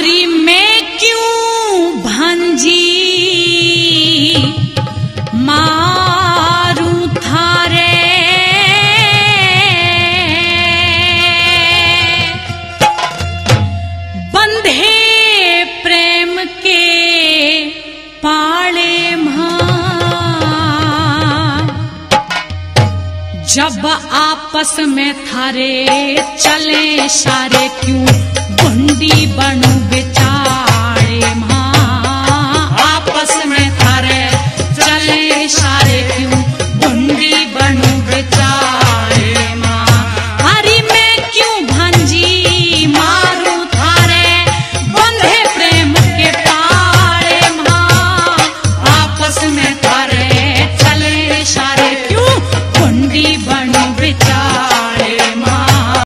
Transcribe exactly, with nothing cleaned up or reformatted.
हरि में क्यों भंजी मारू थारे, बंधे प्रेम के पाले मां, जब आपस में थारे चले सारे क्यों गुंडी बनू बेचारे।